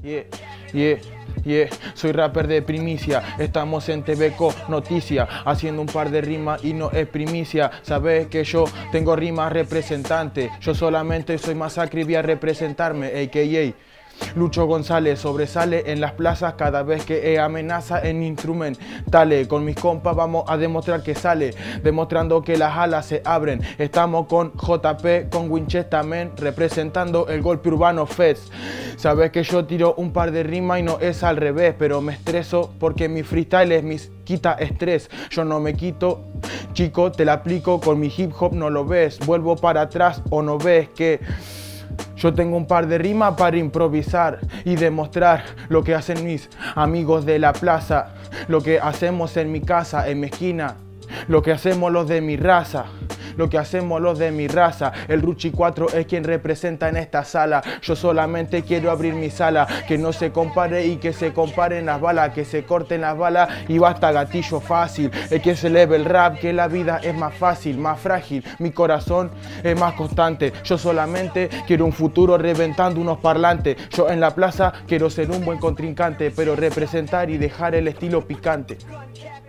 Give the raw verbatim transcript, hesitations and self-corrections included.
Yeah, yeah, yeah, soy rapper de primicia, estamos en T V Co Noticia, haciendo un par de rimas y no es primicia. Sabes que yo tengo rimas representantes, yo solamente soy masacre y voy a representarme, a k a. Lucho González sobresale en las plazas cada vez que amenaza en instrumentales. Con mis compas vamos a demostrar que sale, demostrando que las alas se abren. Estamos con J P, con Winchester Man, representando el golpe urbano Fest. Sabes que yo tiro un par de rimas y no es al revés, pero me estreso porque mi freestyle es mi quita estrés. Yo no me quito, chico, te la aplico con mi hip hop, no lo ves. Vuelvo para atrás o no ves que yo tengo un par de rimas para improvisar y demostrar lo que hacen mis amigos de la plaza, lo que hacemos en mi casa, en mi esquina, lo que hacemos los de mi raza. Lo que hacemos los de mi raza. El Ruchi cuatro es quien representa en esta sala. Yo solamente quiero abrir mi sala, que no se compare y que se comparen las balas, que se corten las balas y basta gatillo fácil. Es que se eleve el rap, que la vida es más fácil, más frágil. Mi corazón es más constante. Yo solamente quiero un futuro reventando unos parlantes. Yo en la plaza quiero ser un buen contrincante, pero representar y dejar el estilo picante.